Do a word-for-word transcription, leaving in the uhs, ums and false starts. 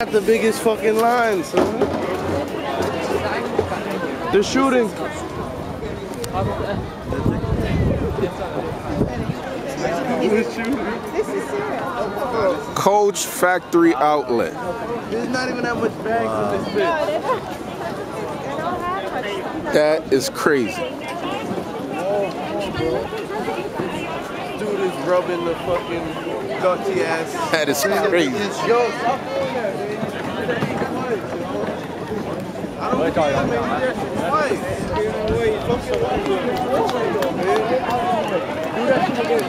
Got the biggest fucking line, son. They're shooting. Coach Factory Outlet. There's not even that much bags in this bitch. That is crazy. Dude is rubbing the fucking dirty ass. That is crazy. It's yours. I don't care, man. You're there twice. Do that shit again.